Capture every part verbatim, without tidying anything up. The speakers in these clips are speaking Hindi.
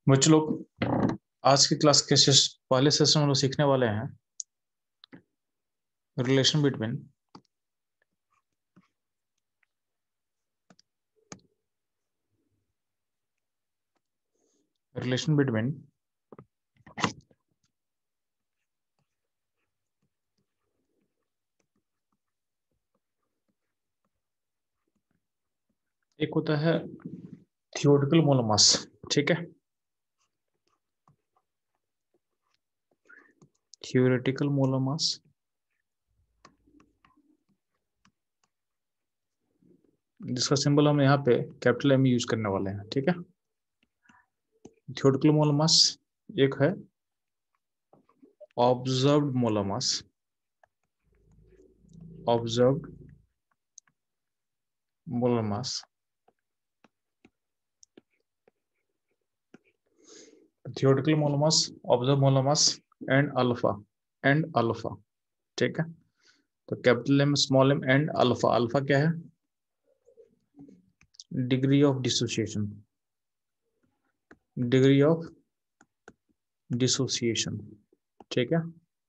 बच्चे लोग आज की क्लास के सेस, पहले सेशन में लोग सीखने वाले हैं रिलेशन बिटवीन रिलेशन बिटवीन एक होता है थियोरेटिकल मोनोमर्स। ठीक है, थियोरेटिकल मोनोमर्स जिसका सिंबल हम यहाँ पे कैपिटल एम यूज करने वाले हैं। ठीक है, थियोरेटिकल मोनोमर्स एक है observed monomers. Observed monomers theoretical monomers, observe monomers and alpha and alpha. ठीक है, तो capital M, small M and alpha. Alpha क्या है? Degree of dissociation, degree of dissociation. ठीक है,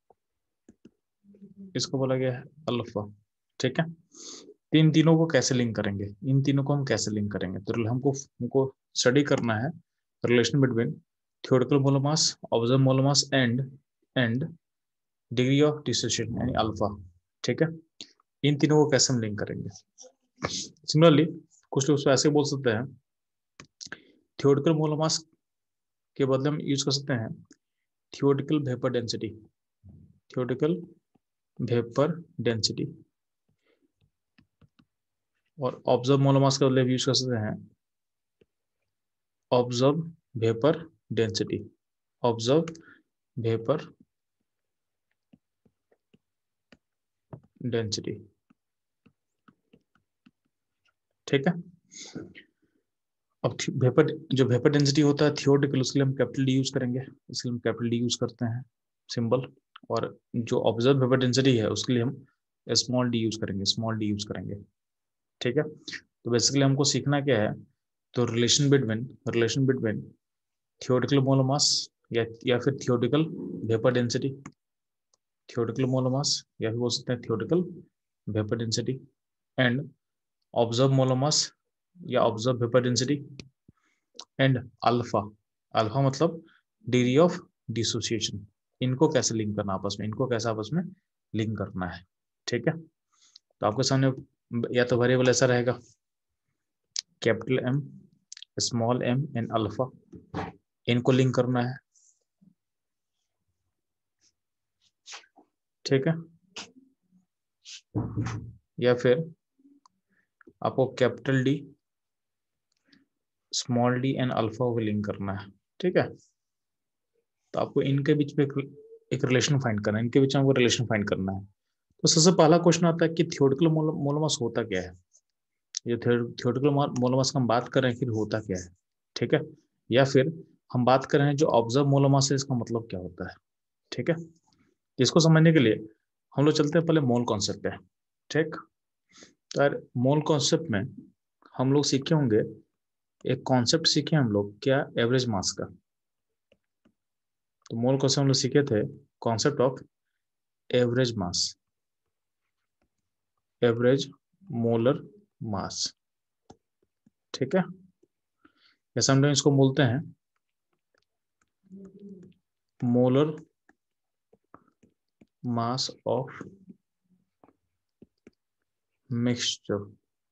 इसको बोला गया है अल्फा। ठीक है, तीन तीनों को कैसे लिंक करेंगे, इन तीनों को हम कैसे लिंक करेंगे, तो हमको हमको स्टडी करना है relation between theoretical monomers, observe monomers and and degree of dissociation यानी अल्फा। ठीक है, इन तीनों को कैसे हम लिंक करेंगे। सिमिलरली कुछ लोग ऐसे बोल सकते हैं थियोरेटिकल मोनोमर्स के बदले हम यूज कर सकते हैं theoretical vapour density, theoretical vapour density. और ऑब्जर्व मोनोमर्स का बदले यूज कर सकते हैं observe vapour density, observe vapour density. ठीक है, अब वेपर जो वेपर डेंसिटी होता है थियोरेटिकल, उसके लिए हम कैपिटल डी यूज करेंगे, इसलिए हम कैपिटल डी यूज करते हैं सिंबल। और जो ऑब्जर्व वेपर डेंसिटी है उसके लिए हम स्मॉल डी यूज करेंगे, स्मॉल डी यूज करेंगे। ठीक है, तो बेसिकली हमको सीखना क्या है, तो relation between relation between theoretical monomers या या फिर theoretical vapour density, theoretical monomers या फिर बोल सकते हैं theoretical vapour density and observe monomers या observe vapour density and alpha. Alpha मतलब डिग्री ऑफ डिसोसिएशन। इनको कैसे लिंक करना आपस में, इनको कैसे आपस में लिंक करना है। ठीक है, तो आपके सामने या तो वेरिएबल ऐसा रहेगा capital M, small M and alpha, इनको लिंक करना है। ठीक है, या फिर आपको capital D, small D and alpha को लिंक करना है। ठीक है, तो आपको इनके बीच में एक रिलेशन फाइंड करना है, इनके बीच में आपको रिलेशन फाइंड करना है। तो सबसे पहला क्वेश्चन आता है कि थियोरेटिकल मोनोमर्स होता क्या है। ये थियोरेटिकल मोनोमर्स का हम बात कर रहे हैं, फिर होता क्या है। ठीक है, या फिर हम बात कर रहे हैं जो ऑब्जर्व मोनोमर्स है, इसका मतलब क्या होता है। ठीक है, इसको समझने के लिए हम लोग चलते हैं पहले मोल कॉन्सेप्ट पे। ठीक, तो यार मोल कॉन्सेप्ट में हम लोग सीखे होंगे, एक कॉन्सेप्ट सीखे हम लोग क्या, एवरेज मास का। तो मोल कॉन्सेप्ट हम लोग सीखे थे concept of average mass, average molar mass. ठीक है, जैसे हम लोग इसको बोलते हैं मोलर मास ऑफ मिक्सचर।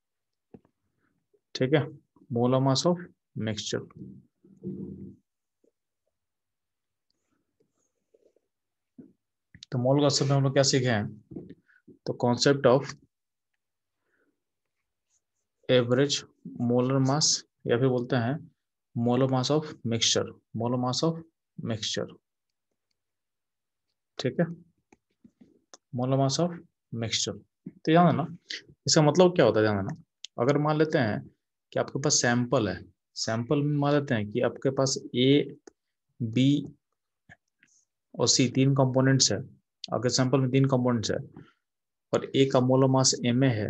ठीक है, मोलर मास ऑफ मिक्सचर। तो मोल कॉन्सेप्ट में हम लोग क्या सीखे हैं, तो concept of average molar mass या फिर बोलते हैं molar mass of mixture, molar mass of mixture. ठीक है, मोलर मास ऑफ मिक्सचर। तो ध्यान देना, इसका मतलब क्या होता है, ध्यान देना। अगर मान लेते हैं कि आपके पास सैंपल है, सैंपल में मान लेते हैं कि आपके पास ए, बी और सी तीन कंपोनेंट्स है। अगर सैंपल में तीन कंपोनेंट्स है और ए का मोलर मास एम ए है,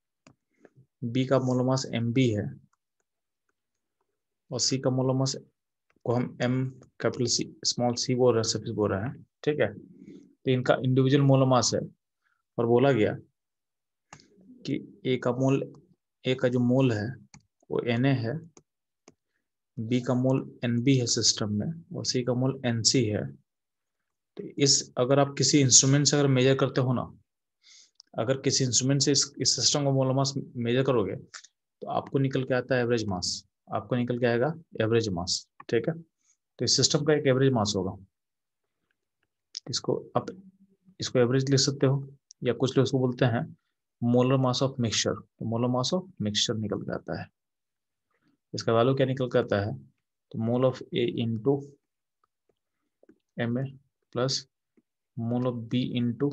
बी का मोलर मास एम बी है और सी का मोलर मास को हम M capital C small C बोल रहे हैं, सफिक्स बोल रहे हैं, ठीक है। तो इनका इंडिविजुअल मोलर मास है और बोला गया कि ए का मोल, ए का जो मोल है वो एन ए है, बी का मोल एन बी है सिस्टम में, और सी का मोल एन सी है। तो इस अगर आप किसी इंस्ट्रूमेंट से अगर मेजर करते हो ना, अगर किसी इंस्ट्रूमेंट से इस, इस सिस्टम का मोलर मास मेजर करोगे तो आपको निकल के आता है एवरेज मास, आपको निकल के आएगा एवरेज मास, ठीक है। तो इस सिस्टम का एक एवरेज मास होगा, इसको आप इसको एवरेज लिख सकते हो, या कुछ लोग इसको बोलते हैं मोलर मास ऑफ मिक्सचर। तो मोलर मास ऑफ मिक्सचर निकल के आता है। इसका वैल्यू क्या निकल के आता है, तो mole of A into M A plus mole of B into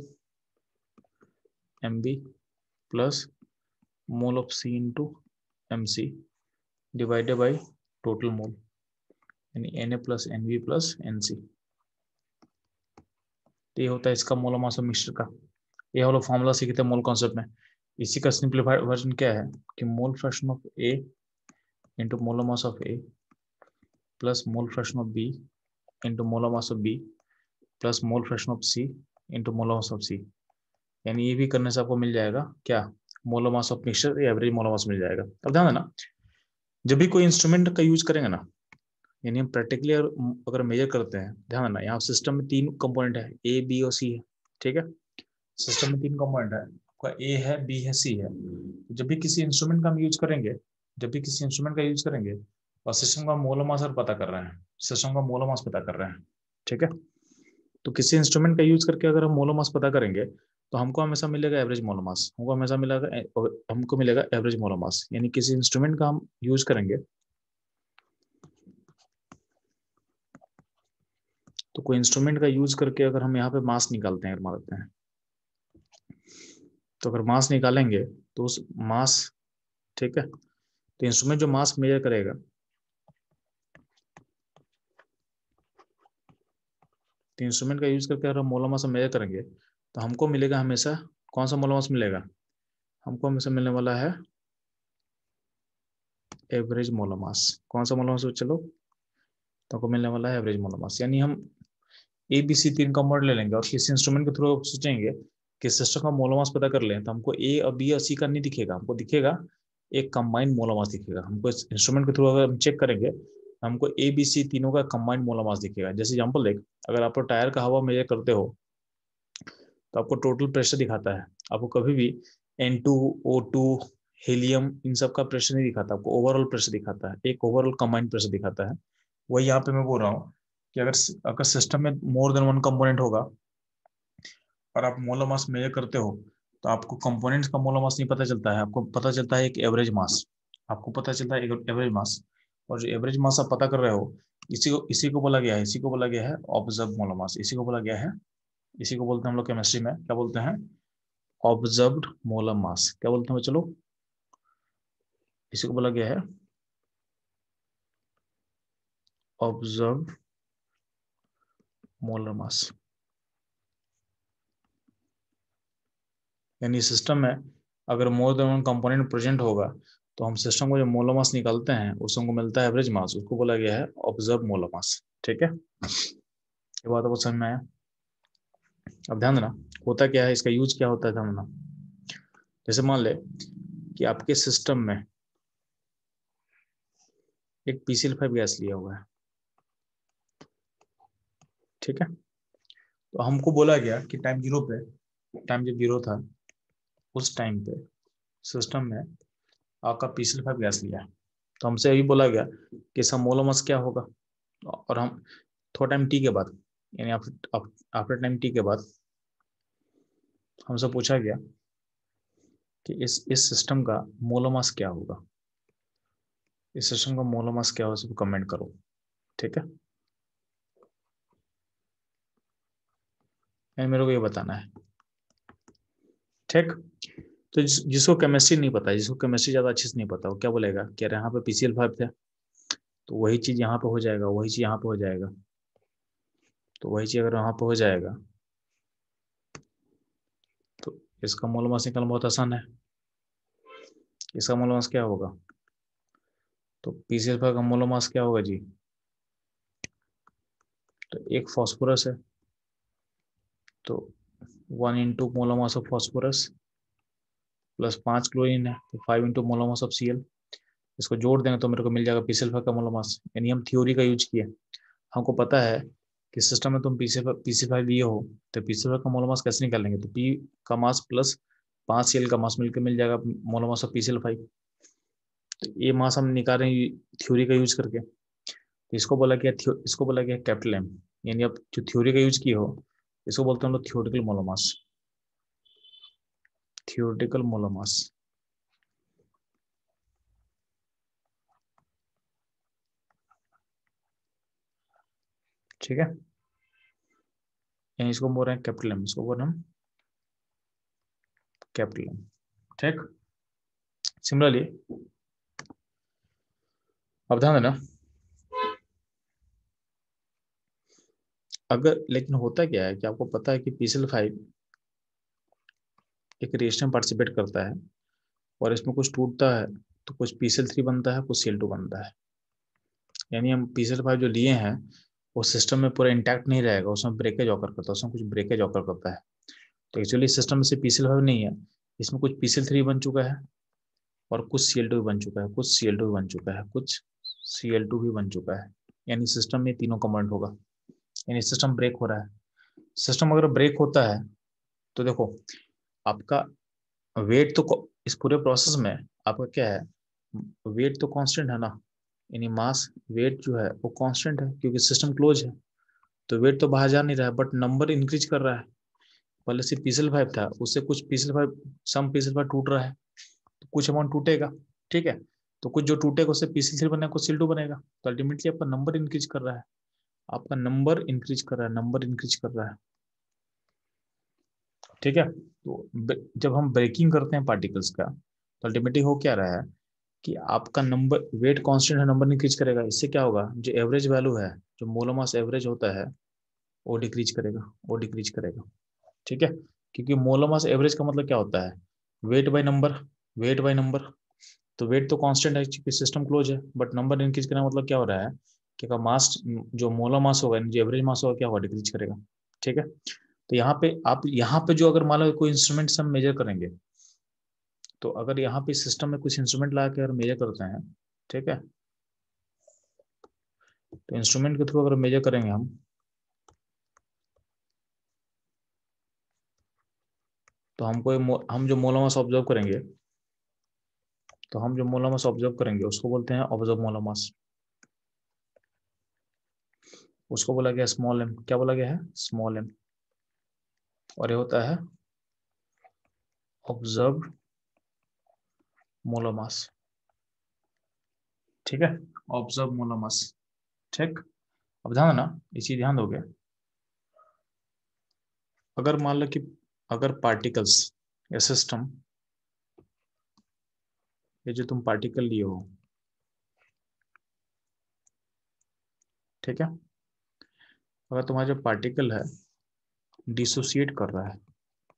M B plus mole of C into M C divided by total mole, यानी N A plus N B plus N C. तो ये होता है इसका मोलर मास ऑफ मिक्सचर का। ये वाला फॉर्मूला सीखे थे मोल कॉन्सेप्ट में। इसी का सिंप्लीफाइड वर्जन क्या है कि mole fraction of A into molar mass of A plus mole fraction of B into molar mass of B plus mole fraction of C into molar mass of C. यानी ये भी करने से आपको मिल जाएगा क्या, मोलर मास ऑफ मिक्सचर या एवरेज मोलर मास मिल जाएगा। अब ध्यान देना, जब भी कोई इंस्ट्रूमेंट का यूज करेंगे ना, यानी हम प्रैक्टिकली अगर मेजर करते हैं, ध्यान देना यहाँ सिस्टम में तीन कंपोनेंट है, ए बी और सी है, ठीक है। सिस्टम में तीन कंपोनेंट है, आपका ए है, बी है, सी है। जब भी किसी इंस्ट्रूमेंट का हम यूज करेंगे, जब भी किसी इंस्ट्रूमेंट का यूज करेंगे और सिस्टम का मोलर मास पता कर रहे हैं, सिस्टम का मोलर मास पता कर रहे हैं, ठीक है। तो किसी इंस्ट्रूमेंट का यूज करके अगर हम मोलर मास पता करेंगे तो हमको हमेशा मिलेगा एवरेज मोलर मास, हमको हमेशा मिलेगा हमको मिलेगा एवरेज मोलर मास। यानी किसी इंस्ट्रूमेंट का हम यूज करेंगे, तो कोई इंस्ट्रूमेंट का यूज करके अगर हम यहाँ पे मास निकालते हैं, मान लेते हैं, तो अगर मास निकालेंगे तो उस मास, ठीक है, तो इंस्ट्रूमेंट जो मास मेजर करेगा, तो इंस्ट्रूमेंट का यूज करके अगर हम मोलर मास मेजर करेंगे तो हमको मिलेगा हमेशा कौन सा मोलर मास मिलेगा, हमको हमेशा मिलने वाला है एवरेज मोलर मास। कौन सा मोलर मास, चलो, तो हमको मिलने वाला है एवरेज मोलर मास। यानी हम ए बी सी तीन कंपाउंड ले लेंगे और किसी इंस्ट्रूमेंट के थ्रू सोचेंगे कि सिस्टम का मोलर मास पता कर लें, तो हमको ए और बी और सी का नहीं दिखेगा, हमको दिखेगा एक कंबाइंड मोलर मास दिखेगा। हमको इस इंस्ट्रूमेंट के थ्रू अगर हम चेक करेंगे हमको ए बी सी तीनों का कंबाइंड मोलर मास दिखेगा। जैसे एग्जांपल देख, अगर आप टायर का हवा मेजर करते हो तो आपको टोटल प्रेशर दिखाता है, आपको कभी भी N two O two helium इन सब का प्रेशर नहीं दिखाता, आपको ओवरऑल प्रेशर दिखाता है, एक ओवरऑल कंबाइंड प्रेशर दिखाता है। वही यहाँ पे मैं बोल रहा हूँ कि अगर अगर सिस्टम में मोर देन वन कंपोनेंट होगा और आप मोलर मास मेजर करते हो तो आपको कंपोनेंट्स का मोलर मास नहीं पता चलता है, आपको पता चलता है एक एवरेज मास, आपको पता चलता है एक एवरेज मास। और जो एवरेज मास आप पता कर रहे हो, इसी को इसी को बोला गया है, इसी को बोला गया है ऑब्जर्व मोलर मास, इसी को बोला गया है, इसी को बोलते हैं हम लोग केमिस्ट्री में क्या बोलते हैं, ऑब्जर्व्ड मोलर मास। क्या बोलते हैं चलो, इसी को बोला गया है ऑब्जर्व मोलर मास। यानी सिस्टम में अगर more than one component present होगा तो हम सिस्टम को जो मोलर मास निकालते हैं उसको हमको मिलता है एवरेज मास, उसको बोला गया है ऑब्जर्व मोलर मास, ठीक है। ये बात आपको समझ में आया। अब ध्यान देना होता क्या है, इसका यूज क्या होता है, ध्यान देना। जैसे मान ले कि आपके सिस्टम में एक P C L five gas लिया हुआ है, ठीक है। तो हमको बोला गया कि टाइम जीरो पे, टाइम जब जीरो था उस टाइम पे सिस्टम में आपका P C L five gas लिया है। तो हमसे यही बोला गया कि इसका मोलर मास क्या होगा, और हम थोड़ा टाइम टी के बाद, यानी आफ्टर टाइम टी के बाद हमसे पूछा गया कि इस इस सिस्टम का मोलर मास क्या होगा, इस सिस्टम का मोलर मास क्या होगा, सबको कमेंट करो, ठीक है। यानी मेरे को ये बताना है, ठीक। तो जिस, जिसको केमिस्ट्री नहीं पता, जिसको केमिस्ट्री ज्यादा अच्छे से नहीं पता, वो क्या बोलेगा कि अरे यहाँ पे पी सी एल फाइव थे तो वही चीज यहाँ पे हो जाएगा, वही चीज यहाँ पे हो जाएगा, तो वही चीज अगर वहां पे हो जाएगा तो इसका मोलर मास निकालना बहुत आसान है। इसका मोलर मास क्या होगा, तो पी सी एल फाइव का मोलर मास क्या होगा जी, तो एक फॉस्फोरस है, तो one into molar mass of phosphorus plus पाँच क्लोरीन है, तो five into molar mass of C L. इसको जोड़ देंगे तो मेरे को मिल जाएगा पी सी एल फाइव का मोलर मास। यानी हम थ्योरी का यूज किए, हमको पता है कि सिस्टम में तुम P C P C five लिए हो तो पी सी फाइव का मोलर मास कैसे निकालेंगे, तो पी का मास प्लस पाँच सी एल का मास मिलकर मिल जाएगा molar mass of P C L five. तो ये मास हम निकाल रहे हैं थ्योरी का यूज करके। तो इसको बोला गया इसको बोला गया कैपिटल एम। यानी अब जो थ्योरी का यूज किए हो इसको बोलते हैं हम लोग theoretical molar mass, theoretical molar mass. ठीक है, यानी इसको बोल रहे हैं कैपिटल एम, इसको बोल रहे हैं हम कैपिटल एम। ठीक, सिमिलरली अब ध्यान देना, अगर लेकिन होता क्या है कि आपको पता है कि पी सी एल फाइव एक रिएक्शन में पार्टिसिपेट करता है और इसमें कुछ टूटता है तो कुछ पी सी एल थ्री बनता है, कुछ सी एल टू बनता है। यानी हम पी सी एल फाइव जो लिए हैं वो सिस्टम में पूरा इंटैक्ट नहीं रहेगा, उसमें ब्रेकेज ऑकर करता है, उसमें कुछ ब्रेकेज ऑकर करता है। तो एक्चुअली सिस्टम में से पी सी एल फाइव नहीं है, इसमें कुछ पी सी एल थ्री बन चुका है और कुछ सी एल टू भी बन चुका है, कुछ सी एल टू भी बन चुका है, कुछ सी एल टू भी बन चुका है। यानी सिस्टम में तीनों कंपोनेंट होगा, यानी सिस्टम ब्रेक हो रहा है। सिस्टम अगर ब्रेक होता है तो देखो आपका वेट तो इस पूरे प्रोसेस में आपका क्या है, वेट तो कांस्टेंट है ना, यानी मास वेट जो है वो कांस्टेंट है क्योंकि सिस्टम क्लोज है। तो वेट तो बाहर जा नहीं रहा है बट नंबर इंक्रीज कर रहा है। पहले से पी सी एल फाइव था, उससे कुछ P C L five some P C L five टूट रहा है, तो कुछ अमाउंट टूटेगा। ठीक है, तो कुछ जो टूटेगा उससे पी सी एल थ्री बनेगा, कुछ सी एल टू बनेगा। तो अल्टीमेटली आपका नंबर इंक्रीज कर रहा है, आपका नंबर इंक्रीज कर रहा है, नंबर इंक्रीज कर रहा है। ठीक है, तो जब हम ब्रेकिंग करते हैं पार्टिकल्स का तो अल्टीमेटली हो क्या रहा है कि आपका नंबर वेट कांस्टेंट है, नंबर इंक्रीज करेगा। इससे क्या होगा, जो एवरेज वैल्यू है, जो मोलर मास एवरेज होता है वो डिक्रीज करेगा, वो डिक्रीज करेगा। ठीक है, क्योंकि मोलर मास एवरेज का मतलब क्या होता है, weight by number, weight by number. तो वेट तो कांस्टेंट है क्योंकि सिस्टम क्लोज है, बट नंबर इंक्रीज करना मतलब क्या हो रहा है कि का मास जो मोलर मास होगा, जो एवरेज मास होगा क्या होगा, डिक्रीज करेगा। ठीक है, तो यहाँ पे आप यहाँ पे जो अगर मान लो कोई इंस्ट्रूमेंट से हम मेजर करेंगे, तो अगर यहाँ पे सिस्टम में कुछ इंस्ट्रूमेंट ला के अगर मेजर करते हैं, ठीक है, तो इंस्ट्रूमेंट के थ्रू अगर मेजर करेंगे हम, तो हमको हम जो मोलर मास ऑब्जर्व करेंगे, तो हम जो मोलर मास ऑब्जर्व करेंगे उसको बोलते हैं ऑब्जर्व मोलर मास। उसको बोला गया स्मॉल एम, क्या बोला गया है, स्मॉल एम। और ये होता है ऑब्जर्व मोलर मास। ठीक है, ऑब्जर्व मोलर मास। ठीक, अब ध्यान देना, ये चीज ध्यान दोगे। अगर मान लो कि अगर पार्टिकल्स या सिस्टम, ये जो तुम पार्टिकल लिए हो, ठीक है, अगर तुम्हारा जो पार्टिकल है डिसोसिएट कर रहा है,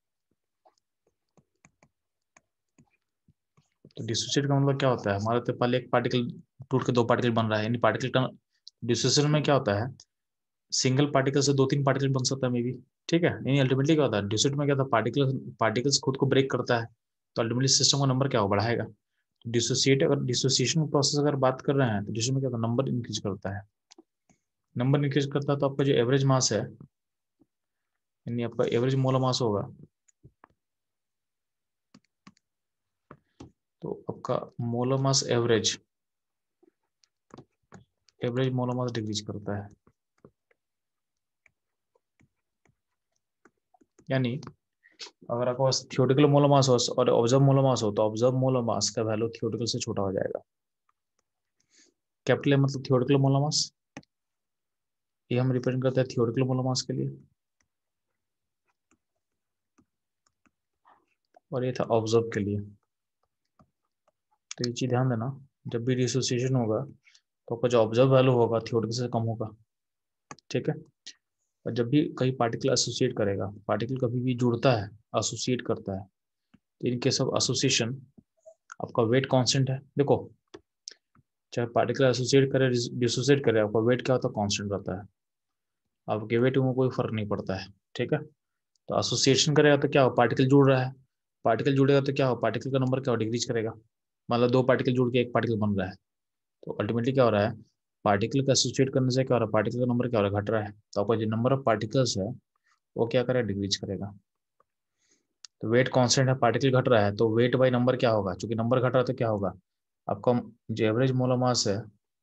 तो डिसोसिएट का मतलब क्या होता है, हमारा तो पहले एक पार्टिकल टूट के दो पार्टिकल बन रहा है, यानी पार्टिकल का डिसोसिएशन में क्या होता है, सिंगल पार्टिकल से दो तीन पार्टिकल बन सकता है मे बी। ठीक है, यानी अल्टीमेटली क्या होता है, डिसोसिएट में क्या था, पार्टिकल पार्टिकल्स खुद को ब्रेक करता है, तो अल्टीमेटली सिस्टम का नंबर क्या हो, बढ़ाएगा। डिसोसिएट अगर डिसोसिएशन प्रोसेस अगर बात कर रहे हैं तो डिसोसिएशन में क्या होता है, नंबर इंक्रीज करता है। नंबर इंक्रीज करता है तो आपका जो एवरेज मास है, यानी आपका एवरेज मोलर मास होगा, तो आपका molar mass average average molar mass decrease करता है। यानी अगर आपको थ्योरेटिकल मोलर मास हो और ऑब्जर्व मोलर मास हो, तो ऑब्जर्व मोलर मास का वैल्यू थ्योरेटिकल से छोटा हो जाएगा। कैपिटल मतलब थ्योरेटिकल मोलर मास, ये हम रिप्रेजेंट करते हैं थ्योरेटिकल मोलर मास के लिए, और ये था ऑब्जर्व के लिए। तो ये चीज ध्यान देना, जब भी डिसोसिएशन होगा तो आपका जो ऑब्जर्व वैल्यू होगा थ्योरेटिकल से कम होगा। ठीक है, और जब भी कहीं पार्टिकल एसोसिएट करेगा, पार्टिकल कभी भी जुड़ता है, एसोसिएट करता है, तो इन केस ऑफ एसोसिएशन आपका वेट कांस्टेंट है। देखो चाहे पार्टिकल एसोसिएट करे डिसोसिएट करे, आपका वेट क्या होता है, कांस्टेंट रहता है। अब गिवे टू में कोई फर्क नहीं पड़ता है, ठीक है। तो एसोसिएशन करेगा तो क्या हो, पार्टिकल जुड़ रहा है, पार्टिकल जुड़ेगा तो क्या हो, पार्टिकल का नंबर क्या हो, डिक्रीज करेगा। मतलब दो पार्टिकल जुड़ के एक पार्टिकल बन रहा है, तो अल्टीमेटली क्या हो रहा है, पार्टिकल का एसोसिएट करने से क्या हो रहा है, पार्टिकल का नंबर क्या हो रहा है, घट रहा है। तो आपका जो नंबर ऑफ पार्टिकल्स है वो क्या करेगा, डिक्रीज करेगा। तो वेट कांस्टेंट है, पार्टिकल घट रहा है, तो वेट बाई नंबर क्या होगा, क्योंकि नंबर घट रहा है तो क्या होगा, आपका जो एवरेज मोलर मास है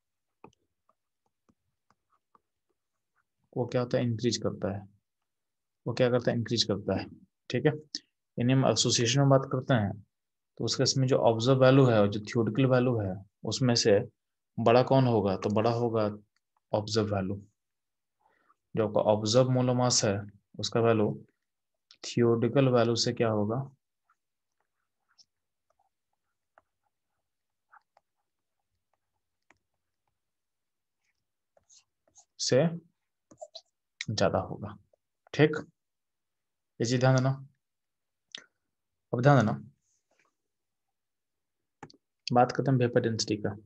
वो क्या होता है, इंक्रीज करता है, वो क्या करता है, इंक्रीज करता है, ठीक है। यानी हम एसोसिएशन में बात करते हैं तो उसके इसमें जो ऑब्जर्व वैल्यू है और जो थ्योरेटिकल वैल्यू है उसमें से बड़ा कौन होगा, तो बड़ा होगा ऑब्जर्व वैल्यू। जो आपका ऑब्जर्व मोलर मास है उसका वैल्यू थियोरेटिकल वैल्यू से क्या होगा, से ज्यादा होगा, ठीक। ये चीज ध्यान देना। अब ध्यान देना, बात करते हैं वेपर डेंसिटी का।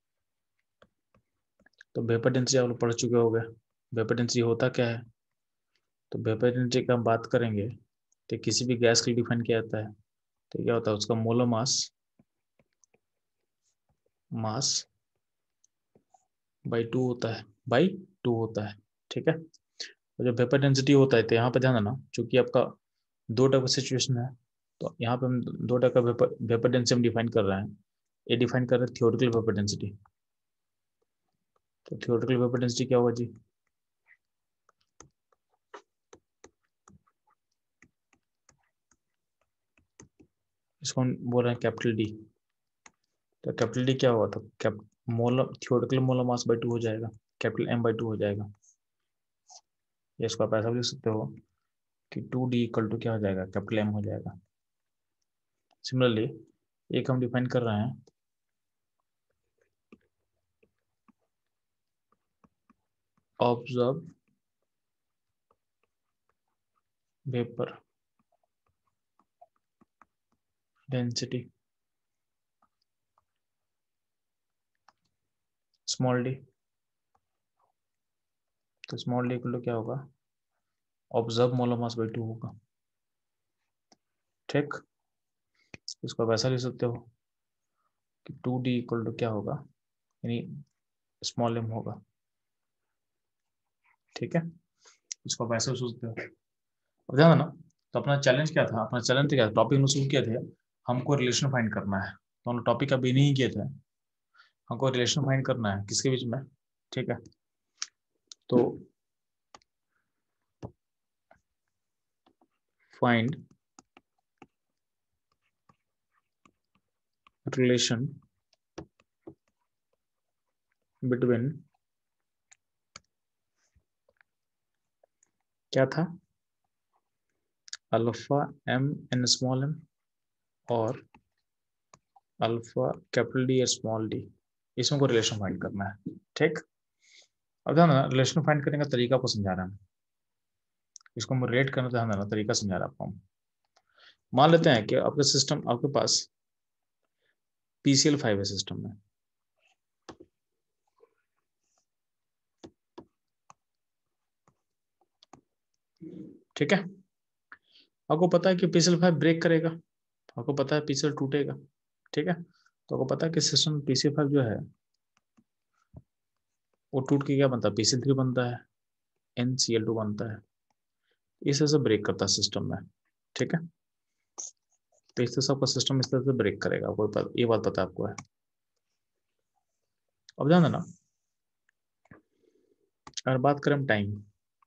तो वेपर डेंसिटी आप लोग पढ़ चुके हो गए, वेपर डेंसिटी होता क्या है। तो वेपर डेंसिटी का हम बात करेंगे तो किसी भी गैस के लिए डिफाइन किया जाता है, तो क्या होता है उसका molar mass, mass by two होता है, बाई टू होता है, ठीक है। और जो वेपर डेंसिटी होता है तो यहाँ पे ध्यान देना, चूंकि आपका दो टाइप का सिचुएशन है, तो यहाँ पे हम दो टाइप का वेपर वेपर डेंसिटी हम डिफाइन कर रहे हैं। ये डिफाइन कर रहे हैं थियोरेटिकल वेपर डेंसिटी। तो थियोरेटिकल वेपर डेंसिटी क्या होगा जी, इसको हम बोल रहे हैं कैपिटल डी। तो कैपिटल डी क्या होगा, तो cap molar theoretical molar mass by two हो जाएगा, कैपिटल एम बाई टू हो जाएगा। या इसको आप ऐसा भी लिख सकते हो कि टू डी इक्वल टू क्या हो जाएगा, कैपिटल एम हो जाएगा। सिमिलरली एक हम डिफाइन कर रहे हैं observe vapour density small D. तो स्मॉल डी इक्वल टू क्या होगा, observe molar mass by two होगा, ठीक। इसको आप ऐसा लिख सकते हो कि टू डी इक्वल टू क्या होगा, यानी स्मॉल एम होगा, ठीक है। इसको आप ऐसे सोच सकते हो। अब ध्यान देना, तो अपना चैलेंज क्या था, अपना चैलेंज क्या था, टॉपिक हम शुरू किए थे, हमको रिलेशन फाइंड करना है। तो हम टॉपिक अभी नहीं किए थे, हमको रिलेशन फाइंड करना है किसके बीच में, ठीक है। तो फाइंड रिलेशन बिटवीन, क्या था, alpha M N small M और अल्फा कैपिटल डी या स्मॉल डी, इसमें को रिलेशन फाइंड करना है, ठीक। अब ध्यान देना, रिलेशन फाइंड करने का तरीका आपको समझा रहा है, इसको हम रेट करना, ध्यान देना तरीका समझा रहा है आपको। मान लेते हैं कि आपका सिस्टम, आपके पास पीसीएल फाइव है सिस्टम में, ठीक है। आपको पता है कि पीसीएल फाइव ब्रेक करेगा, आपको पता है पीसीएल टूटेगा, ठीक है। तो आपको पता है कि सिस्टम पीसीएल फाइव जो है वो टूट के क्या बनता है, पीसीएल थ्री बनता है, एनसीएल टू बनता है, इस तरह से ब्रेक करता है सिस्टम में, ठीक है। तो इस तरह से आपका सिस्टम इस तरह से ब्रेक करेगा, आपको ये बात पता है आपको है। अब ध्यान देना, अगर बात करें टाइम,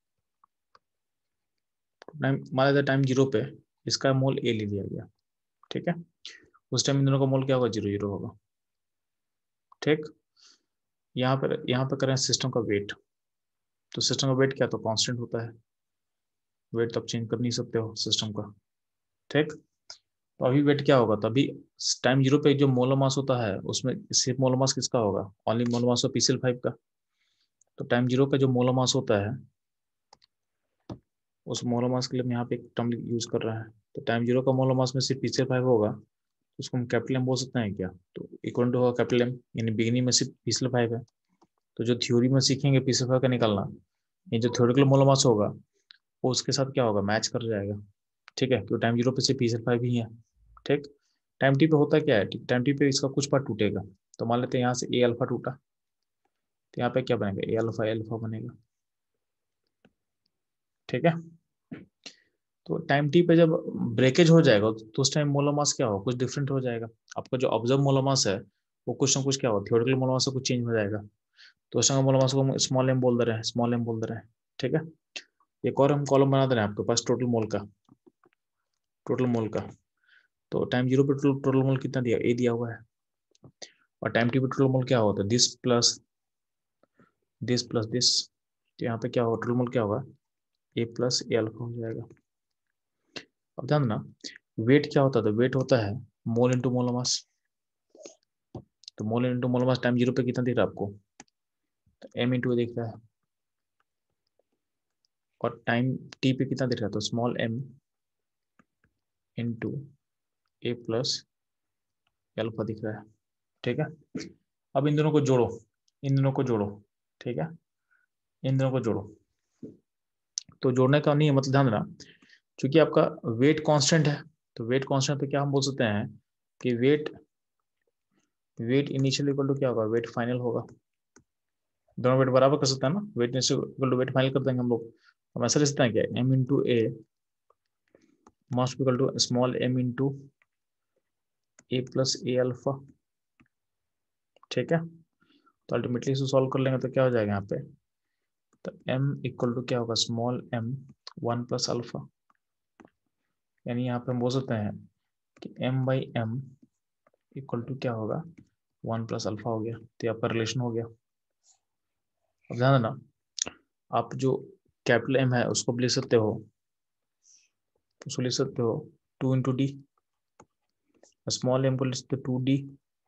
टाइम मान लेते टाइम जीरो पे इसका मोल ए ले लिया गया, ठीक है। उस टाइम इन दोनों का मोल क्या होगा, जीरो जीरो होगा, ठीक। यहाँ पर यहाँ पर करें सिस्टम का वेट, तो सिस्टम का वेट क्या, तो कांस्टेंट होता है, वेट तो आप चेंज कर नहीं सकते हो सिस्टम का, ठीक। तो अभी वेट क्या होगा, तो अभी टाइम जीरो पे जो मोलर मास होता है उसमें सिर्फ मोलर मास किसका होगा, only molar mass of PCL five का। तो टाइम जीरो का जो मोलर मास होता है उस मोलर मास के लिए हम यहाँ पे एक टर्म यूज कर रहे हैं, तो टाइम जीरो का मोलर मास में सिर्फ पीसीएल फाइव होगा, तो उसको हम कैपिटल एम बोल सकते हैं क्या, तो इक्वल टू होगा कैपिटल एम, यानी बिगिनिंग में सिर्फ पीसीएल फाइव है। तो जो थ्योरी में सीखेंगे पीसीएल फाइव का निकालना, ये जो थ्योरेटिकल मोलर मास होगा वो उसके साथ क्या होगा, मैच कर जाएगा। ठीक है, तो टाइम जीरो पे से पी एस एल फाइव ही है। ठीक, टाइम टी पे होता क्या है, टाइम टी पे इसका कुछ पार्ट टूटेगा। तो मान लेते हैं यहाँ से ए अल्फा टूटा, तो यहाँ पे क्या बनेगा, ए अल्फा अल्फा बनेगा। ठीक है, तो टाइम टी पे जब ब्रेकेज हो जाएगा तो उस टाइम मोलर मास क्या होगा, कुछ डिफरेंट हो जाएगा। आपका जो ऑब्जर्व मोलर मास है वो कुछ ना कुछ क्या होगा, थ्योरेटिकल मोलर मास से कुछ चेंज हो जाएगा। तो उस समय मोलर मास को हम स्मॉल एम बोल दे रहे हैं, स्मॉल एम बोल दे रहे हैं। ठीक है, एक और हम कॉलम बना दे रहे हैं आपके पास टोटल मोल का, टोटल मोल का। तो टाइम जीरो पे टोटल मोल कितना दिया, ए दिया हुआ है। और टाइम टी पे टोटल मोल क्या होता है, this plus this plus this. तो यहाँ पे क्या होगा, टोटल मोल क्या होगा, ए प्लस ए अल्फा हो जाएगा। अब ध्यान देना, वेट क्या होता है, तो वेट होता है मोल इंटू मोलर मास। तो mole into molar mass time zero पे कितना दिख रहा है आपको, तो एम इंटू दिख रहा है। और टाइम टी पे कितना दिख रहा है, तो small M into A plus alpha दिख रहा है। ठीक है, अब इन दोनों को जोड़ो, इन दोनों को जोड़ो। ठीक है, इन दोनों को जोड़ो। तो जोड़ने का नहीं है, मतलब ध्यान देना, क्योंकि आपका वेट कांस्टेंट है, तो वेट कांस्टेंट पे क्या हम बोल सकते हैं कि weight weight initial equal to क्या होगा, वेट फाइनल होगा। दोनों वेट बराबर कर सकते हैं ना, weight initial equal to weight final कर देंगे हम लोग। हम ऐसा लिख सकते हैं क्या, M into A mass equal to small M into A plus A alpha. ठीक है, तो अल्टीमेटली इसे सॉल्व कर लेंगे तो क्या हो जाएगा यहाँ पे, तो m इक्वल टू क्या होगा, small m one plus alpha. यानी यहाँ पे हम बोल सकते हैं कि m by M equal to क्या होगा, वन प्लस अल्फा हो गया। तो आपका रिलेशन हो गया। अब ध्यान देना, आप जो कैपिटल M है उसको भी लिख सकते हो, उसको लिख सकते हो two into D, small M को लिख सकते हो टू डी।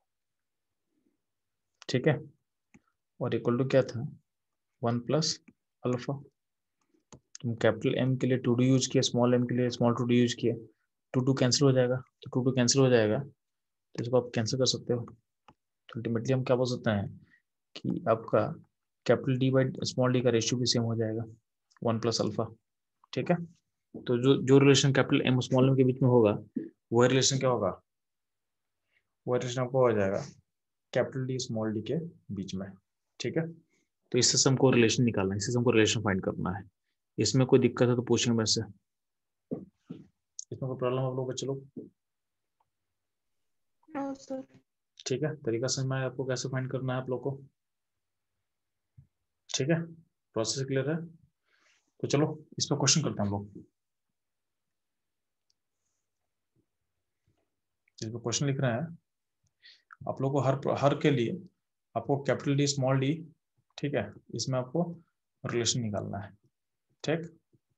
ठीक है, और इक्वल टू क्या था, वन प्लस अल्फा। तुम कैपिटल एम के लिए टू डी यूज किया, स्मॉल एम के लिए स्मॉल टू डी यूज किया, टू टू कैंसिल हो जाएगा। तो टू टू कैंसिल हो जाएगा, तो इसको आप कैंसिल कर सकते हो। तो अल्टीमेटली हम क्या बोल सकते हैं कि आपका capital D by small D का रेशियो भी सेम हो जाएगा, वन प्लस अल्फा। ठीक है, तो जो जो relation capital M small M के बीच में होगा वह रिलेशन क्या होगा, वह रिलेशन आपको हो जाएगा कैपिटल डी स्मॉल डी के बीच में। ठीक है, तो इससे हमको रिलेशन निकालना है, इससे हमको रिलेशन फाइंड करना है। इसमें कोई दिक्कत है तो पूछेंगे मेरे से, इसमें कोई प्रॉब्लम आप लोगों को, चलो। No sir. ठीक है, तरीका समझ में आया आपको कैसे फाइंड करना है आप लोग को। ठीक है, प्रोसेस क्लियर है। तो चलो इस पर क्वेश्चन करते हैं हम लोग। इस पर क्वेश्चन लिख रहे हैं आप लोग को, हर हर के लिए आपको कैपिटल डी स्मॉल डी, ठीक है, इसमें आपको रिलेशन निकालना है। ठीक,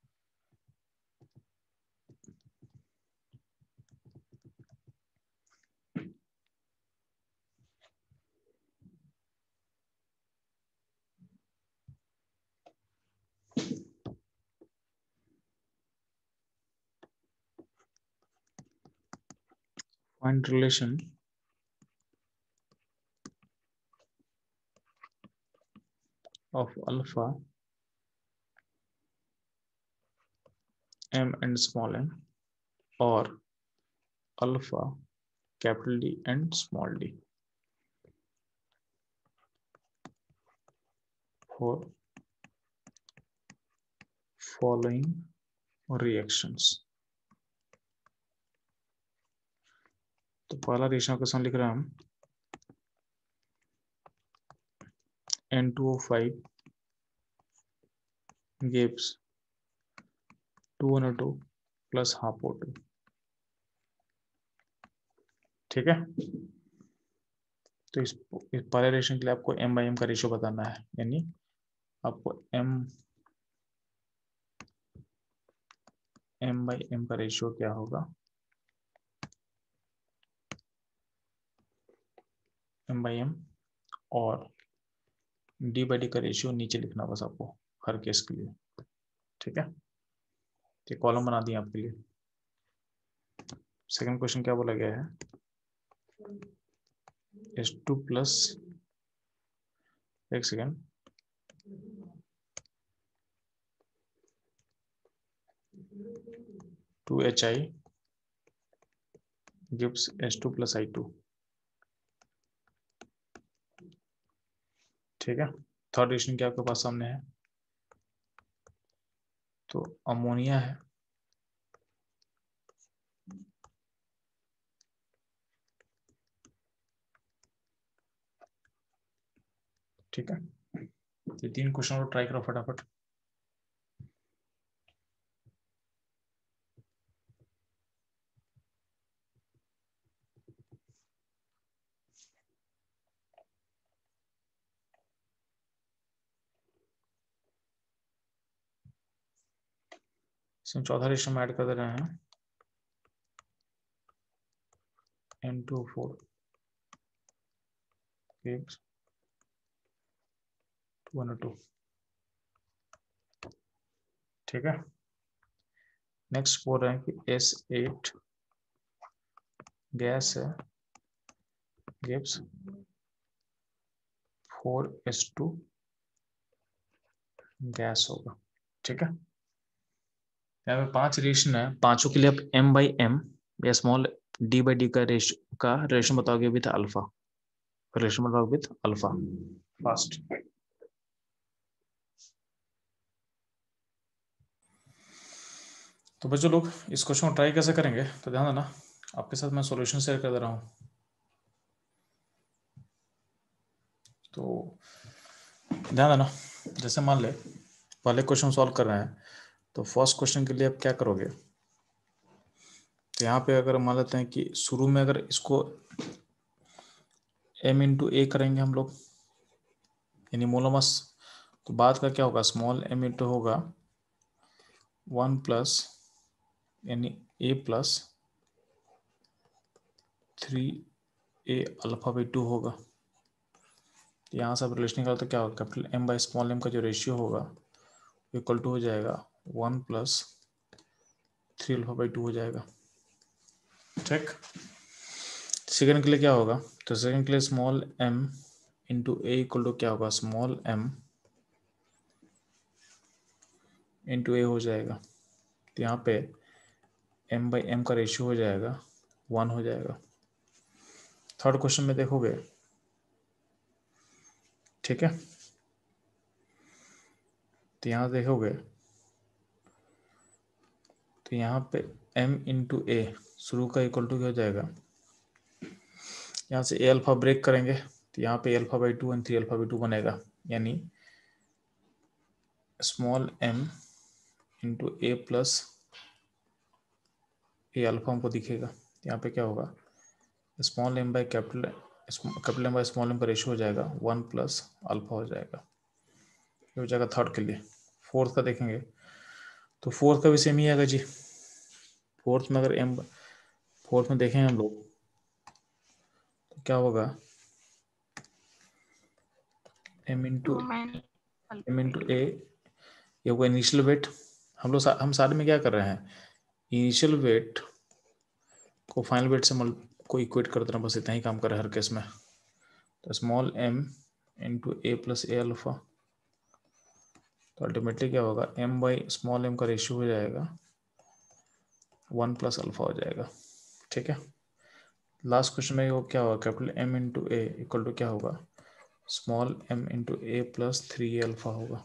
find relation of alpha m and small m or alpha capital D and small d for following reactions। तो पहला रिएक्शन क्वेश्चन लिख रहे हैं हम, N two O five gives two N O two plus half O two. ठीक है, तो इस, इस पहले रिएक्शन के लिए आपको m बाई एम का रेशियो बताना है, यानी आपको m m बाई एम का रेशियो क्या होगा, m बाई एम, और d बाई डी का रेशियो नीचे लिखना बस आपको हर केस के लिए। ठीक है, तो कॉलम बना दिए आपके लिए। सेकंड क्वेश्चन क्या बोला गया है, एस टू प्लस, एक second, two H I gives H two plus I two. ठीक है, थर्ड रिएक्शन क्या आपके पास सामने है, तो अमोनिया है, ठीक है। तो तीन क्वेश्चन और ट्राई करो फटाफट। इसमें चौथा रिएक्शन में ऐड कर दे रहे हैं N two O four gives two one two. ठीक है, नेक्स्ट बोल रहे हैं कि एस एट गैस है gives four S two gas होगा। ठीक है, यहाँ पे पांच रिएक्शन है, पांचों के लिए आप m बाई एम या स्मॉल d बाई डी का रेशियो का रिलेशन बताओगे विथ अल्फा, रिलेशन बताओगे विथ अल्फा फास्ट। तो बच्चों लोग इस क्वेश्चन को ट्राई कैसे करेंगे, तो ध्यान देना, आपके साथ मैं सॉल्यूशन शेयर कर दे रहा हूँ। तो ध्यान देना, जैसे मान ले पहले क्वेश्चन सॉल्व कर रहे हैं, तो फर्स्ट क्वेश्चन के लिए आप क्या करोगे, तो यहाँ पे अगर मान लेते हैं कि शुरू में अगर इसको m इंटू ए करेंगे हम लोग, यानी मोलोमस, तो बाद का क्या होगा, स्मॉल m इंटू होगा वन प्लस यानी a plus three A alpha by two होगा। तो यहाँ से आप रिलेशन निकालो तो क्या होगा, capital m by small m का जो रेशियो होगा इक्वल टू हो जाएगा one plus three alpha by two हो जाएगा। ठीक, सेकेंड के लिए क्या होगा, तो सेकेंड के लिए small m into A equal to क्या होगा, स्मॉल m इंटू ए हो जाएगा। तो यहाँ पे m बाई एम का रेशियो हो जाएगा वन हो जाएगा। थर्ड क्वेश्चन में देखोगे, ठीक है, तो यहाँ देखोगे तो यहाँ पे m इंटू ए शुरू का इक्वल टू क्या हो जाएगा, यहाँ से ए अल्फा ब्रेक करेंगे तो यहाँ पे alpha by two and three alpha by two बनेगा, यानी small m into A plus A alpha हमको दिखेगा। यहाँ पे क्या होगा, small m by capital capital m by small m का रेशियो हो जाएगा वन प्लस अल्फा हो जाएगा, ये हो जाएगा थर्ड के लिए। फोर्थ का देखेंगे तो फोर्थ का भी सेम ही आएगा जी। फोर्थ में अगर m फोर्थ में देखें हम लोग तो क्या होगा, m into M into A, ये होगा इनिशियल वेट। हम लोग हम सारे में क्या कर रहे हैं, इनिशियल वेट को फाइनल वेट से मल को इक्वेट कर देना, बस इतना ही काम कर रहे हैं हर केस में। तो small m into A plus A alpha, तो अल्टीमेटली क्या होगा, m बाई स्मॉल m का रेशियो हो जाएगा वन प्लस अल्फा हो जाएगा। ठीक है, लास्ट क्वेश्चन में वो क्या होगा, capital m into A equal to क्या होगा, small m into A plus three A alpha होगा,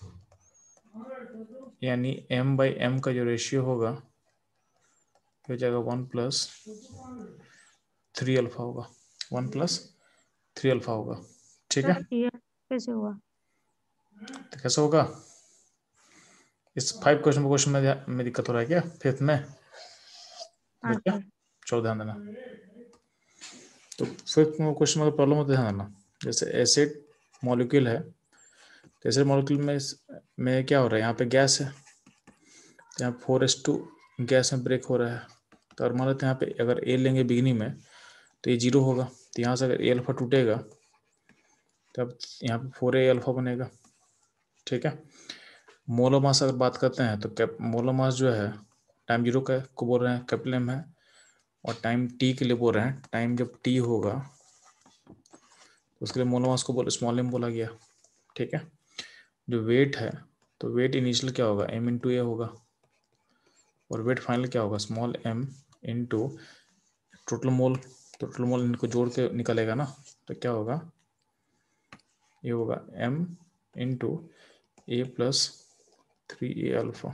यानी m बाई एम का जो रेशियो होगा हो जाएगा वन प्लस थ्री अल्फा होगा, वन प्लस थ्री अल्फा होगा। ठीक है, कैसे हुआ, तो कैसे होगा, इस फाइव क्वेश्चन क्वेश्चन में में दिक्कत हो रहा है क्या, फिफ्थ में बच्चा, चलो ध्यान देना। तो फिफ्थ क्वेश्चन में प्रॉब्लम होता है, ध्यान देना, जैसे एसिड मॉलिक्यूल है, तो एसिड मॉलिक्यूल में में क्या हो रहा है, यहाँ पे गैस है, तो यहाँ फोर एस टू गैस में ब्रेक हो रहा है। तो और मान लेते हैं यहाँ पे अगर ए लेंगे बिगिनिंग में तो ये जीरो होगा, तो यहाँ से अगर ए अल्फा टूटेगा तब यहाँ पे फोर ए अल्फा बनेगा। ठीक है, मोलर मास अगर बात करते हैं तो कैप मोलर मास जो है टाइम जीरो का को बोल रहे हैं कैपिटल एम है, और टाइम टी के लिए बोल रहे हैं, टाइम जब टी होगा तो उसके लिए मोलर मास को बोल स्मॉल एम बोला गया। ठीक है, जो वेट है तो वेट इनिशियल क्या होगा, एम इंटू ए होगा, और वेट फाइनल क्या होगा, small M into total mole, total mole इनको जोड़ के निकलेगा ना, तो क्या होगा, ये होगा m into A plus three A alpha.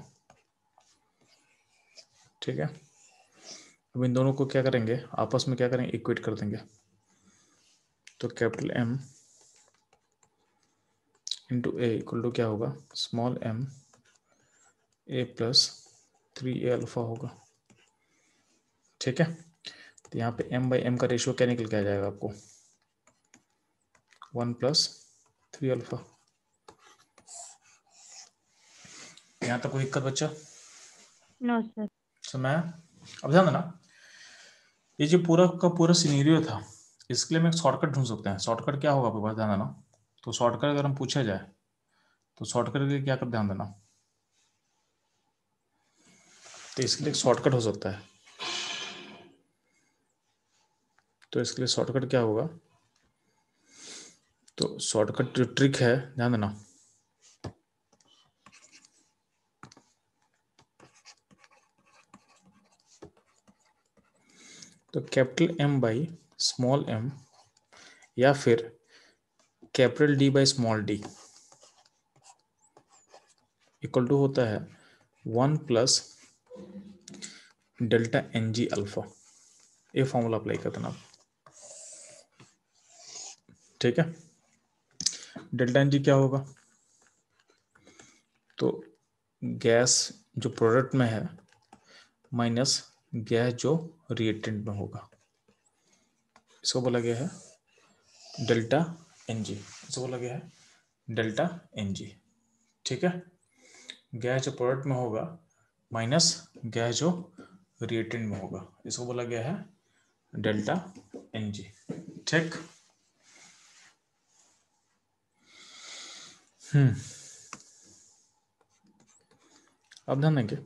ठीक है, अब इन दोनों को क्या करेंगे, आपस में क्या करेंगे, इक्वेट कर देंगे। तो capital M into A equal to क्या होगा, small m A plus three A alpha होगा। ठीक है, तो यहाँ पे m बाई एम का रेशियो क्या निकल के आ जाएगा आपको, वन प्लस थ्री अल्फा। यहाँ तक कोई दिक्कत बच्चा? No sir. समय अब ध्यान देना, ये जो पूरा का पूरा सिनेरियो था, इसके लिए हम एक शॉर्टकट ढूंढ सकते हैं। शॉर्टकट क्या होगा आपके पास, ध्यान देना। तो शॉर्टकट अगर हम पूछा जाए तो शॉर्टकट के लिए क्या कर, ध्यान देना। तो इसके लिए एक शॉर्टकट हो सकता है, तो इसके लिए शॉर्टकट क्या होगा, तो शॉर्टकट जो ट्रिक है, ध्यान देना। तो capital M by small M या फिर capital D by small D equal to होता है one plus delta N G alpha. ये फॉर्मूला अप्लाई कर देना। ठीक है, डेल्टा एन जी क्या होगा, तो गैस जो प्रोडक्ट में है माइनस गैस जो रिएक्टेंट में होगा, इसको बोला गया है डेल्टा एन जी, इसको बोला गया है डेल्टा एन जी। ठीक है, गैस जो प्रोडक्ट में होगा माइनस गैस जो रिएक्टेंट में होगा, इसको बोला गया है डेल्टा एन जी। ठीक, हम्म अब ध्यान देंगे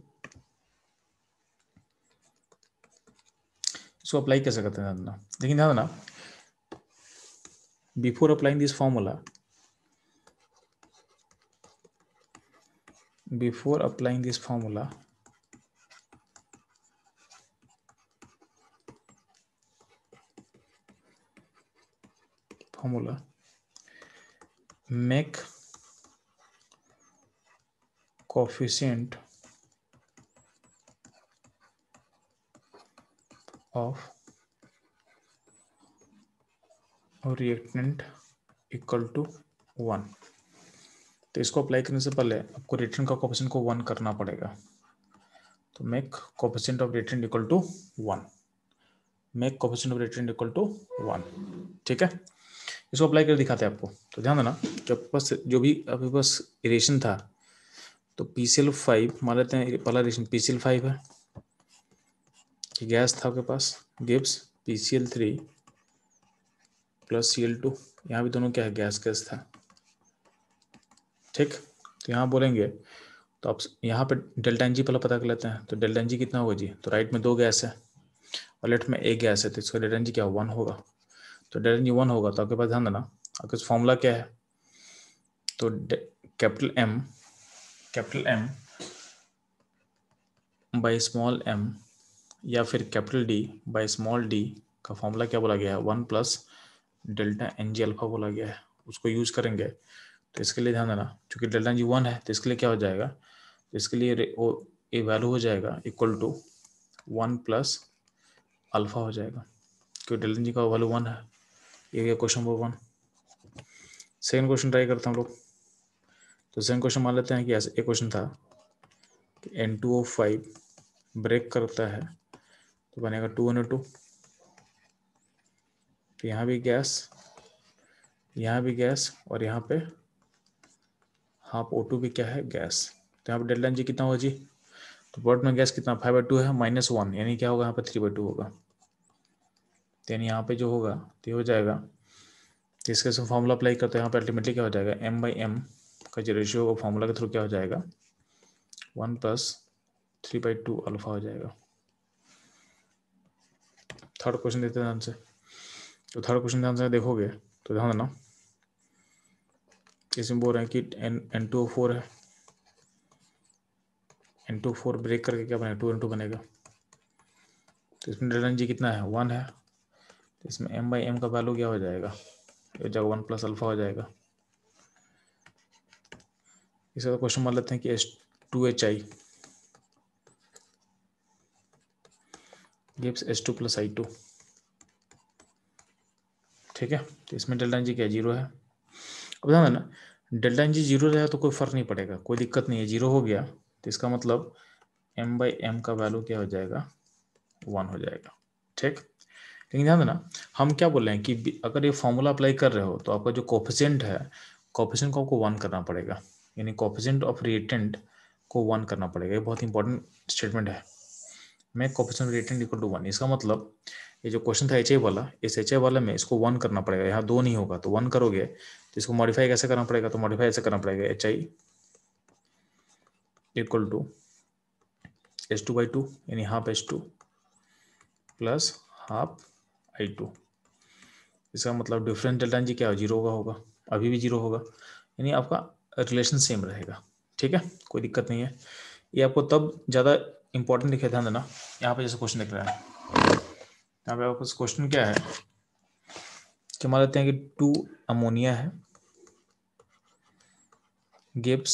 इसको अप्लाई कैसे करते हैं, ध्यान, लेकिन ध्यान देना, before applying this formula, before applying this formula formula make coefficient of reactant equal to one. तो इसको अप्लाई करने से पहले आपको रिएक्टेंट का कोएफिशिएंट को वन करना पड़ेगा। तो make coefficient of reactant equal to one, make coefficient of reactant equal to one. ठीक है, इसको अप्लाई कर दिखाते हैं आपको। तो ध्यान देना, जब पास जो भी आपके पास इरेशन था, तो पी सी एल फाइव मान लेते हैं, पहला इरेशन पी सी एल फाइव है, गैस था आपके पास, gives P C L three plus C L two, यहाँ भी दोनों क्या है, गैस गैस था। ठीक, तो यहाँ बोलेंगे, तो आप यहाँ पे डेल्टा एन जी पहले पता कर लेते हैं। तो डेल्टा एन जी कितना होगा जी, तो राइट में दो गैस है और लेफ्ट में एक गैस है, तो इसका डेल्टा एन जी क्या वन होगा। तो डेल्टा एन जी वन होगा, तो आपके पास ध्यान देना, आपके पास फॉर्मूला क्या है, तो capital M capital M by small M या फिर capital D by small D का फॉर्मूला क्या बोला गया है, one plus delta N G alpha बोला गया है, उसको यूज करेंगे। तो इसके लिए ध्यान देना, चूंकि डेल्टा एन जी वन है, तो इसके लिए क्या हो जाएगा, तो इसके लिए वो ये वैल्यू हो जाएगा equal to one plus alpha हो जाएगा, क्योंकि डेल्टा एन जी का वैल्यू वन है। ये गया question number one. Second question try करते हैं हम लोग। तो सेकेंड क्वेश्चन मान लेते हैं कि ऐसे एक क्वेश्चन था कि N two O five break करता है, तो बनेगा टू एन ओ टू। तो यहाँ भी गैस, यहाँ भी गैस, और यहाँ पे हाफ ओ टू भी क्या है, गैस। तो यहाँ पे डेल्टा एन जी कितना होगा जी, तो प्रोडक्ट में गैस कितना, फाइव बाई टू है माइनस वन, यानी क्या होगा यहाँ पे थ्री बाई टू होगा। तो यानी यहाँ पे जो होगा तो ये हो जाएगा, तो इसके से फॉर्मूला अप्लाई करते हैं, यहाँ पे अल्टीमेटली क्या हो जाएगा, एम बाई एम का जो रेशियो होगा फॉर्मूला के थ्रू क्या हो जाएगा, one plus three by two alpha हो जाएगा। थर्ड क्वेश्चन देते हैं ध्यान से। तो थर्ड क्वेश्चन ध्यान से देखोगे तो ध्यान देना, इसमें बोल रहे हैं कि N N two O four है, इंटू फोर ब्रेक करके क्या बनेगा, टू इंटू बनेगा। तो इसमें डेल्टा जी कितना है, वन है। तो इसमें एम बाई एम का वैल्यू क्या हो जाएगा, ये जगह वन प्लस अल्फा हो जाएगा। इसे तो क्वेश्चन मान लेते हैं कि H two H I gives H two plus I two, ठीक है। तो इसमें डेल्टा जी क्या जीरो है। अब ध्यान देना, डेल्टा जी जीरो रहा तो कोई फर्क नहीं पड़ेगा, कोई दिक्कत नहीं है, जीरो हो गया तो इसका मतलब एम बाई एम का वैल्यू क्या हो जाएगा, वन हो जाएगा, ठीक। लेकिन ध्यान देना, हम क्या बोल रहे हैं कि अगर ये फॉर्मूला अप्लाई कर रहे हो तो आपका जो कोफिशिएंट है, कोफिशिएंट को आपको वन करना पड़ेगा, यानी कोफिशिएंट ऑफ रिएक्टेंट को वन करना पड़ेगा। ये बहुत इंपॉर्टेंट स्टेटमेंट है। मैं coefficient reactant equal to one, इसका मतलब ये जो क्वेश्चन था एच आई वाला, इस एच आई वाले में इसको वन करना पड़ेगा। यहाँ दो नहीं होगा तो वन करोगे तो इसको मॉडिफाई कैसे करना पड़ेगा, तो मॉडिफाई ऐसे करना पड़ेगा, H I equal to H two by two, यानी half H two plus half I two. इसका मतलब डिफरेंस डेल्टा जी क्या हो, जीरो होगा होगा अभी भी जीरो होगा, यानी आपका रिलेशन सेम रहेगा, ठीक है, कोई दिक्कत नहीं है। ये आपको तब ज़्यादा इंपॉर्टेंट दिखे, ध्यान देना। यहाँ पे जैसे क्वेश्चन दिख रहा है, यहाँ पे आपको क्वेश्चन क्या है कि मान लेते हैं कि टू अमोनिया है gives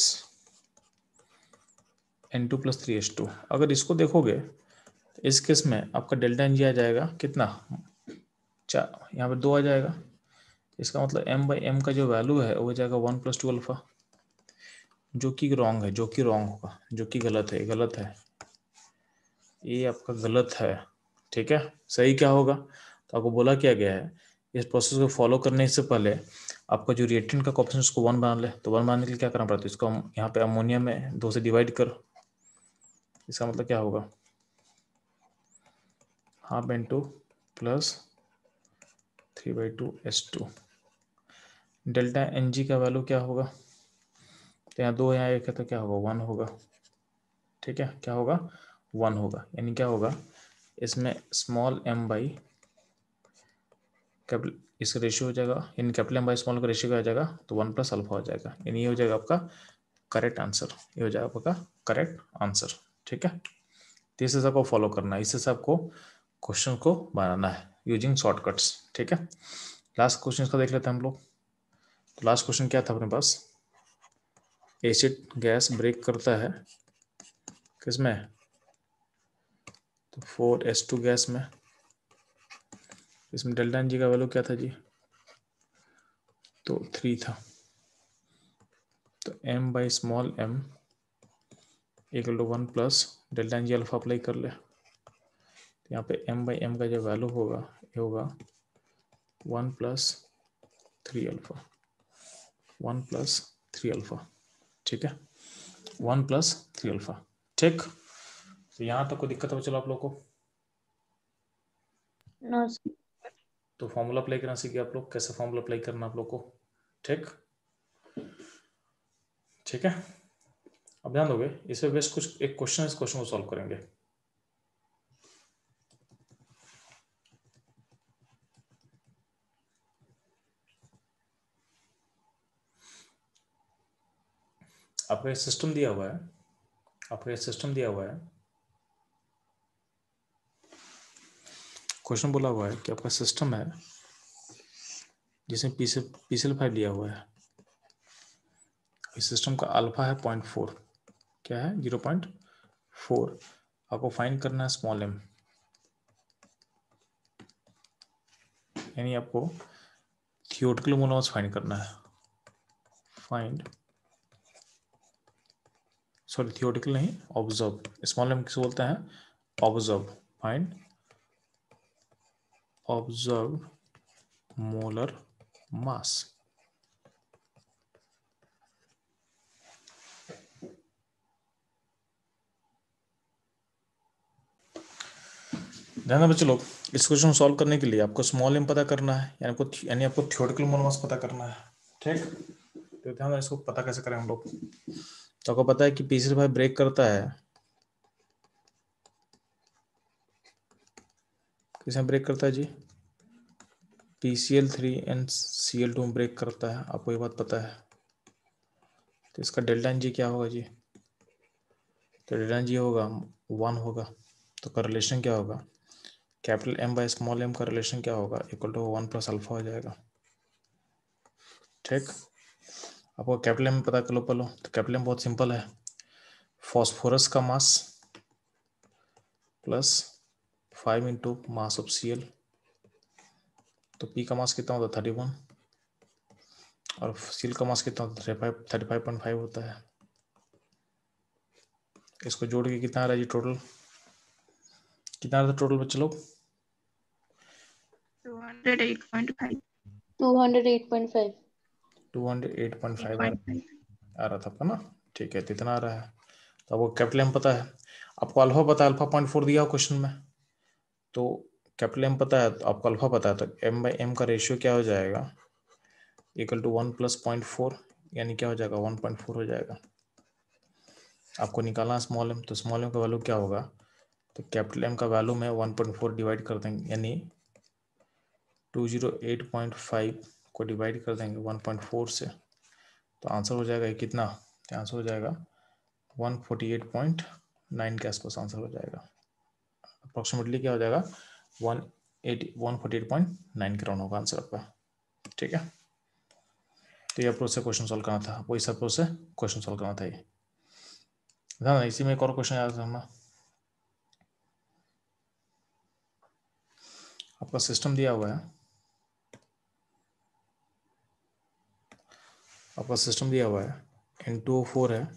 N two plus three H two. अगर इसको देखोगे तो इस केस में आपका डेल्टा एन जी आ जाएगा कितना, चार, यहाँ पे दो आ जाएगा। इसका मतलब एम बाई एम का जो वैल्यू है वो हो जाएगा वन प्लस टू अल्फा, जो कि रॉन्ग है, जो कि रॉन्ग होगा, जो कि गलत है, गलत है, ये आपका गलत है, ठीक है। सही क्या होगा, तो आपको बोला क्या गया है, इस प्रोसेस को फॉलो करने से पहले आपका जो रिएक्टेंट का कोएफिशिएंट उसको वन बना ले। तो वन बनाने के लिए क्या करना पड़ता है, इसको हम यहाँ पे अमोनिया में दो से डिवाइड करो। इसका मतलब क्या होगा, half N two plus three by two S two. Delta N G का वैल्यू क्या होगा, तो यहाँ दो यहाँ एक है तो क्या होगा, वन होगा, ठीक है। क्या होगा, वन होगा, यानी क्या होगा, इसमें स्मॉल एम बाई कैपिटल इसका रेशियो हो जाएगा, यानी कैपिटल एम बाई स्मॉल का रेशियो क्या हो जाएगा, तो वन प्लस अल्फा हो जाएगा, यानी ये हो जाएगा आपका करेक्ट आंसर, ये हो जाएगा आपका करेक्ट आंसर, ठीक है। तो इस हिसाब को फॉलो करना है, इस हिसाब को क्वेश्चन को बनाना है यूजिंग शॉर्टकट्स, ठीक है। लास्ट क्वेश्चन का देख लेते हैं हम लोग। तो लास्ट क्वेश्चन क्या था अपने पास, एसिड गैस ब्रेक करता है किसमें, तो फोर एस टू गैस में। इसमें डेल्टा एन जी का वैल्यू क्या था जी, तो थ्री था। तो M by small M equal to one plus delta N G alpha apply कर ले। तो यहाँ पे एम बाई एम का जो वैल्यू होगा ये होगा one plus three alpha, one plus three alpha, ठीक है, वन प्लस थ्री अल्फा, ठीक। तो यहाँ तक कोई दिक्कत हो चलो आप लोग को, नो सर। तो फॉर्मूला अप्लाई करना सीखे आप लोग, कैसे फॉर्मूला अप्लाई करना आप लोग को, ठीक, ठीक है। अब ध्यान दोगे, इसमें बेस्ट कुछ एक क्वेश्चन है, इस क्वेश्चन को सॉल्व करेंगे। आपका एक सिस्टम दिया हुआ है, आपका एक सिस्टम दिया हुआ है, क्वेश्चन बोला हुआ है कि आपका सिस्टम है जिसमें पीसी पीसीएल फाइव दिया हुआ है। इस सिस्टम का अल्फा है पॉइंट फोर, क्या है, जीरो पॉइंट फोर। आपको फाइंड करना है स्मॉल एम, यानी आपको थियोरेटिकल मोनोमर्स फाइंड करना है, फाइंड सॉरी थियोरेटिकल नहीं, ऑब्जर्व, स्मॉल एम किसे बोलते हैं, observe, find observe molar mass. ध्यान बच्चे लोग, इस क्वेश्चन को सॉल्व करने के लिए आपको स्मॉल एम पता करना है, यानी आपको यानी आपको थियोरेटिकल मोनोमर्स पता करना है, ठीक। तो ध्यान इसको पता कैसे करें हम लोग, तो आपको पता है कि पीसीएल फाइव ब्रेक करता है, किसे ब्रेक करता है जी, P C L three and C L two में ब्रेक करता है, आपको ये बात पता है। तो इसका डेल्टा एन जी क्या होगा जी, तो डेल्टा जी होगा वन होगा, तो का रिलेशन क्या होगा, capital M by small M का रिलेशन क्या होगा, equal to one plus alpha हो जाएगा। ठीक, आपको कैपिटल एम पता कर लो पहले। तो कैपिटल एम बहुत सिंपल है, फॉस्फोरस का mass plus five into mass of C L. तो पी का मास कितना होता है थर्टी वन, और सील का मास कितना होता है थर्टी फाइव पॉइंट फाइव होता है। इसको जोड़ के कितना आ रहा है जी टोटल, कितना आ रहा था टोटल बच्चे लोग, two hundred eight point five two hundred eight point five two hundred eight point five आ रहा था आपका ना। ठीक है, तो इतना आ रहा है। तो आपको कैपिटल एम पता है, आपको अल्फा पता है, अल्फा पॉइंट फोर दिया हो क्वेश्चन में, तो कैपिटल एम पता है, तो आपको अल्फा पता है, तो एम बाई एम का रेशियो क्या हो जाएगा, equal to one plus point four, यानी क्या हो जाएगा वन पॉइंट फोर हो जाएगा। आपको निकालना स्मॉल एम, तो स्मॉल एम का वैल्यू क्या होगा, तो कैपिटल एम का वैल्यू में वन पॉइंट फोर डिवाइड कर देंगे, यानी two zero eight point five को डिवाइड कर देंगे वन पॉइंट फोर से, तो आंसर हो जाएगा कितना, तो आंसर हो जाएगा one forty eight point nine के आसपास आंसर हो जाएगा। अप्रोक्सीमेटली क्या हो जाएगा one eighty one forty eight point nine के राउंड होगा आंसर आपका। ठीक है, तो ये अप्रोच से क्वेश्चन सॉल्व करना था, वो इस अप्रोच से क्वेश्चन सॉल्व करना था ये। हाँ, इसी में एक और क्वेश्चन याद करना, आपका सिस्टम दिया हुआ है, आपका सिस्टम दिया हुआ है एन टू ओ फोर है,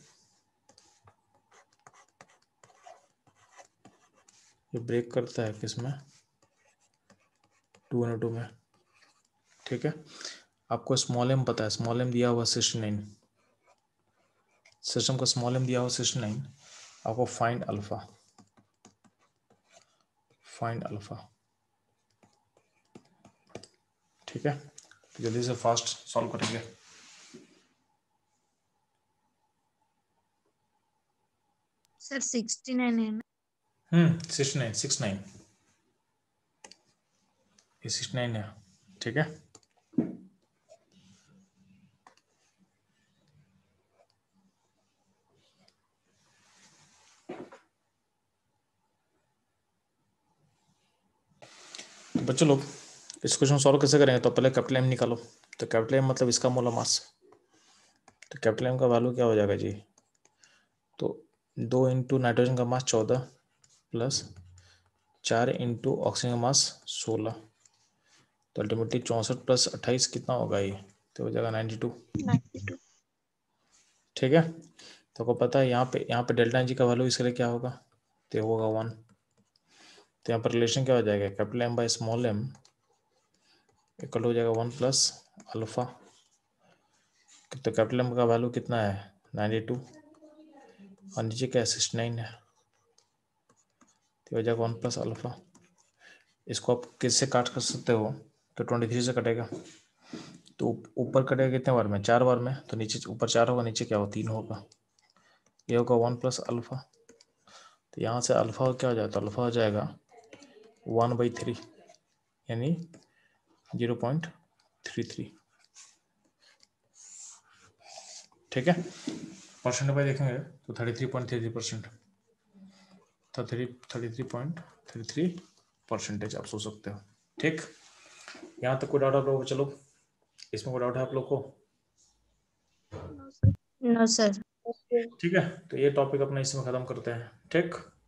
ये ब्रेक करता है किसमें, टू एन ओ टू में। ठीक है, आपको स्मॉल एम पता है, स्मॉल एम दिया हुआ सिक्सटी नाइन, सिस्टम का स्मॉल एम दिया हुआ सिक्सटी नाइन, आपको फाइंड अल्फा, फाइंड अल्फा। ठीक है, तो जल्दी से फास्ट सॉल्व करेंगे। सर सिक्सटी नाइन है ना, hmm sixty nine six nine ये सिक्सटी नाइन है। ठीक है, तो बच्चों लोग इस क्वेश्चन सॉल्व कैसे करेंगे, तो पहले कैपिटल एम निकालो। तो कैपिटल एम मतलब इसका मोलर मास, तो कैपिटल एम का वैल्यू क्या हो जाएगा जी, तो दो इंटू नाइट्रोजन का मास चौदह प्लस चार इंटू ऑक्सीजन का मास सोलह, तो अल्टीमेटली चौंसठ प्लस अट्ठाईस कितना होगा ये, तो हो जाएगा नाइन्टी टू। ठीक है, तो आपको पता है यहाँ पे यहाँ पे डेल्टा जी का वैल्यू इसके लिए क्या होगा, तो होगा वन। तो यहाँ पर रिलेशन क्या हो जाएगा, capital M by small M इक्वल हो जाएगा वन प्लस अल्फा। तो कैपिटल एम का वैल्यू कितना है नाइन्टी टू, और नीचे क्या सिक्सटी नाइन है, तो हो जाएगा वन प्लस अल्फा। इसको आप किससे काट कर सकते हो, तो ट्वेंटी थ्री से कटेगा, तो ऊपर कटेगा कितने बार में, चार बार में, तो नीचे ऊपर चार होगा, नीचे क्या होगा तीन होगा, ये होगा वन प्लस अल्फा। तो यहाँ से अल्फा क्या हो जाएगा, तो अल्फा हो जाएगा वन बाई थ्री, यानी जीरो पॉइंट थ्री थ्री। ठीक है, परसेंट बाई देखेंगे तो thirty three point three three percent, thirty thirty three point three three percentage आप सोच सकते हो। ठीक, यहाँ तक कोई डाउट आप लोगों को, चलो इसमें कोई डाउट है आप लोग को, नो सर। ठीक है, तो ये टॉपिक अपना इसमें खत्म करते हैं। ठीक।